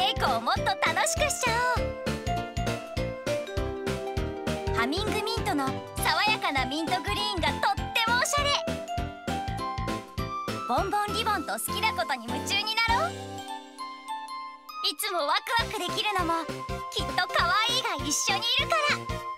稽古をもっと楽しくしちゃおう。ハミングミントの爽やかなミントグリーンがとってもおしゃれ。ボンボンリボンと好きなことに夢中になろう。いつもワクワクできるのもきっと可愛いが一緒にいるから。